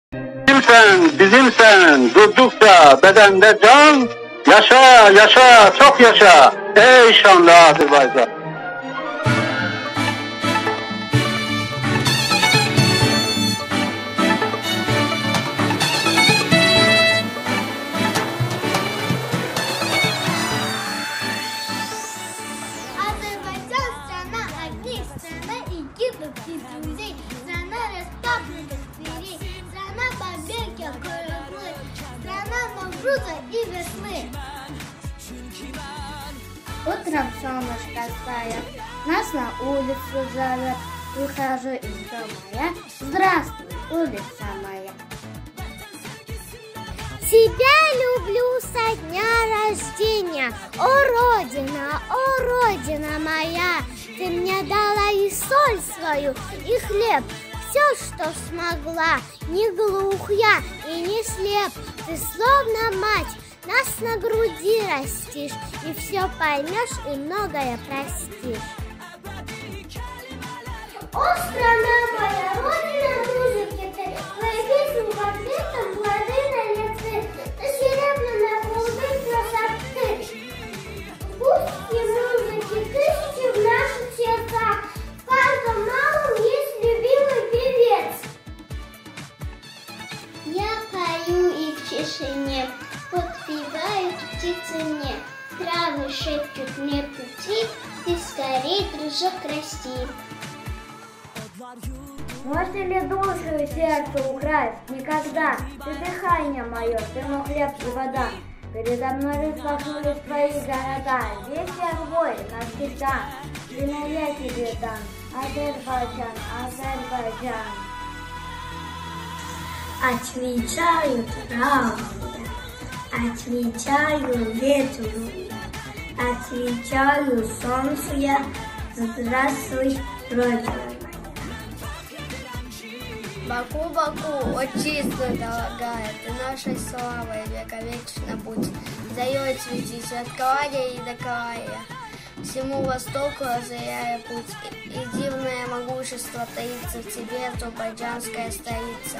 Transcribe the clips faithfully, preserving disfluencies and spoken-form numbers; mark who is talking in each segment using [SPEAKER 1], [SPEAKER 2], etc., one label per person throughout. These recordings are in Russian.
[SPEAKER 1] Bizimsen, bizimsen, durdukça bedende can, yaşa, yaşa, çok yaşa, ey şanlı Azerbaycan.
[SPEAKER 2] Азербайджан страна огней, страна Египет и друзей, страна расставленных дверей, страна побег и крылья, страна Навруза и весны. Утром солнышко сает, нас на улицу зовет, выхожу из дома я, здравствуй, улица моя. Тебя люблю со дня рождения, о Родина, о Родина моя, ты мне дала и соль свою, и хлеб, все, что смогла, не глух я и не слеп, ты словно мать, нас на груди растишь, и все поймешь, и многое простишь. О, страна моя, Родина музыки ты, твои песни по цветам плоды на лице, ты серебряная голубой красоты. Пусть и музыки тысячи в наших сердцах, в каждом малом есть любимый певец. Я пою и в тишине, подпевают птицы мне, травы шепчут мне пути, ты скорей, дружок, расти. Можно ли душу и сердце украсть? Никогда. Ты дыхание мое, ты мой хлеб и вода. Передо мной распахнулись твои города. Здесь я твой навсегда. Имя я тебе дам. Азербайджан, Азербайджан.
[SPEAKER 3] Отвечаю правду, отвечаю ветру, отвечаю солнцу я. Здравствуй, Родина.
[SPEAKER 4] Баку, Баку, отчизна дорогая, ты нашей славой вековечно будь. Заёй цвети от края и до края, всему востоку озаряя путь. И, и дивное могущество таится в тебе, азербайджанская столица.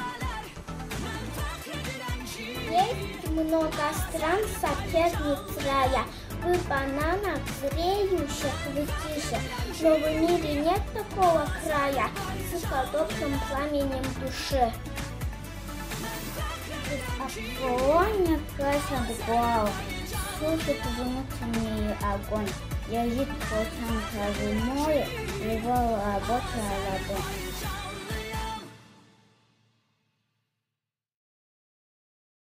[SPEAKER 2] Есть много стран, соперниц рая, вы бананах зреющих в тише, но в мире нет такого края с подобным пламенем души. Аполлония красит голову, сушит внутренний огонь, язык потом кровяной, его рабочая ладонь.